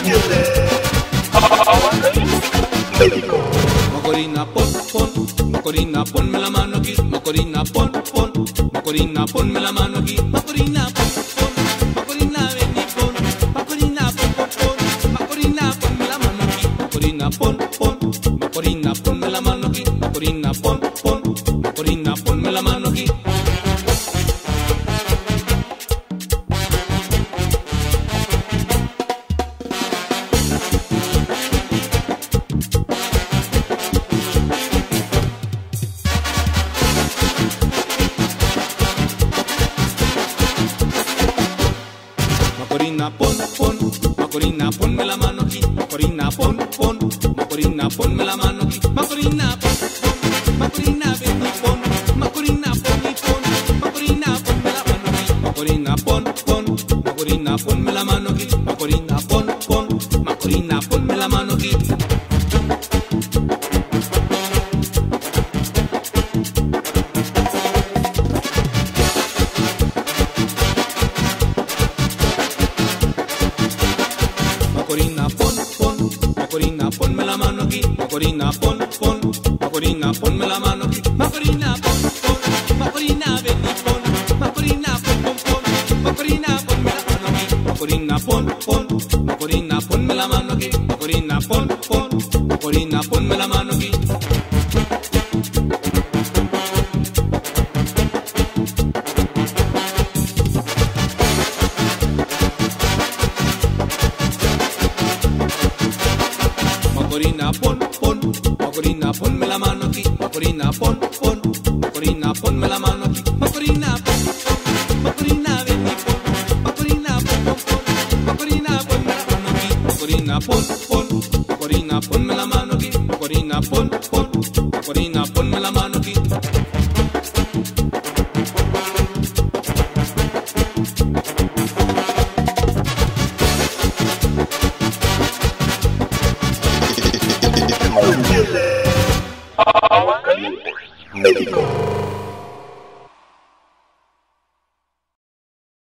Macorina, Macorina, ponme la mano aquí. Macorina, Macorina, ponme la mano aquí. Macorina, Macorina, ven y pon. Macorina, Macorina, ponme la mano aquí. Macorina, Macorina, ponme la mano aquí. Macorina, Macorina, ponme la mano aquí. Macorina, Macorina, ponme la mano aquí. Macorina, Macorina, ponme la mano aquí. Macorina, Macorina, ven y pon. Macorina, Macorina, ponme la mano aquí. Macorina, Macorina, ponme la mano aquí. Macorina, Macorina, ponme la mano aquí. Macorina, Macorina, ponme la mano aquí. Macorina, Macorina, ponme la mano aquí. Macorina, Macorina, ven y pon. Macorina, Macorina, ponme la mano aquí. Macorina, Macorina, ponme la mano aquí. Macorina, Macorina, ponme la mano aquí. Macorina, Macorina, ponme la mano aquí. Macorina, Macorina, ponme la mano aquí. Macorina, Macorina, ven y pon. Macorina, Macorina, ponme la mano aquí. Macorina, Macorina, ponme la mano aquí. Macorina, Macorina, ponme la mano aquí.